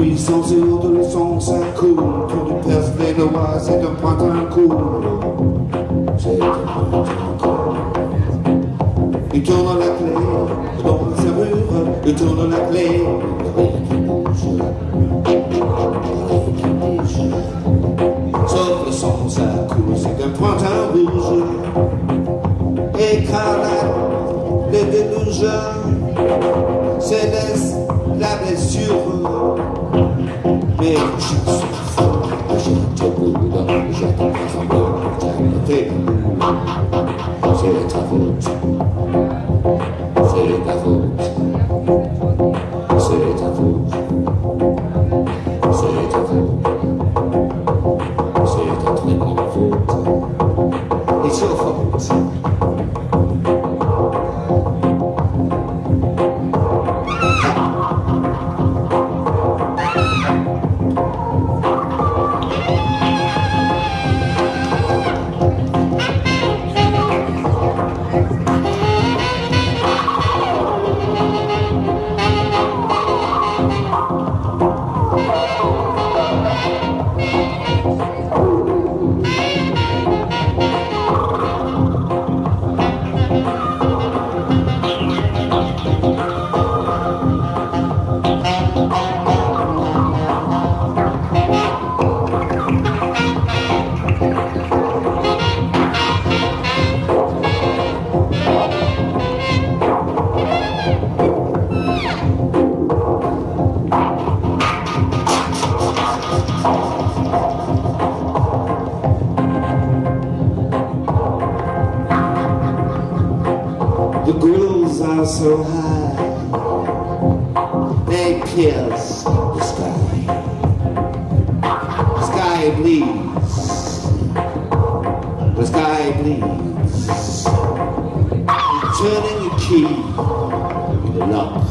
puissance et adolescence, ça coule. Tour du perce, les lois, c'est un printemps cool. C'est un printemps cool. Il tourne la clé dans la serrure, il tourne la clé. Sauf le sang, ça coule, c'est un printemps rouge. Écarlate, le déluge, céleste, la blessure. Mais je suis fort, je te boule, je te rassemble, c'est ta faute, c'est ta faute, c'est ta faute, c'est ta faute, c'est ta très grande faute, it's your fault. The grills are so high, they pierce the sky. The sky bleeds, the sky bleeds. Turning the key in the lock,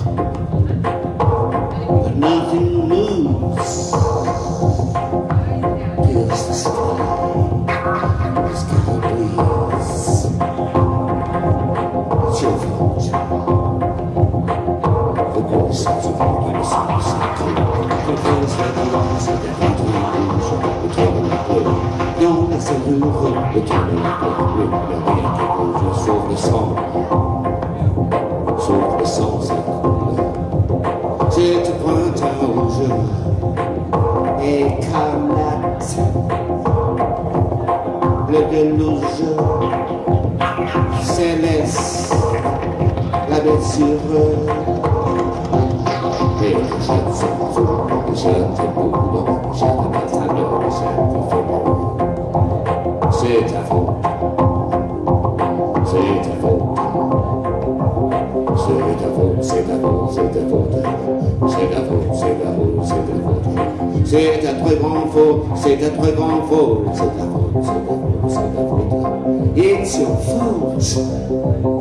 but nothing moves. Pierce the sky, the sky bleeds. It's your fault. The voice of the innocence, the voice that belongs to the illusion, the terminal non la serrure, le terminal le rien qui bouge, sauf le sang, ça coule. C'est un printemps rouge, écarlate, le déluge, céleste, la blessure. Et je te fous, je te boule, je te passe à l'heure, je te fais bon. C'est ta faute, c'est ta faute, c'est ta faute, c'est ta faute, c'est ta faute, c'est ta faute, c'est ta faute, c'est ta faute, c'est ta très grande faute, c'est ta très grande faute, c'est ta faute, c'est ta faute, c'est ta faute, it's your fault.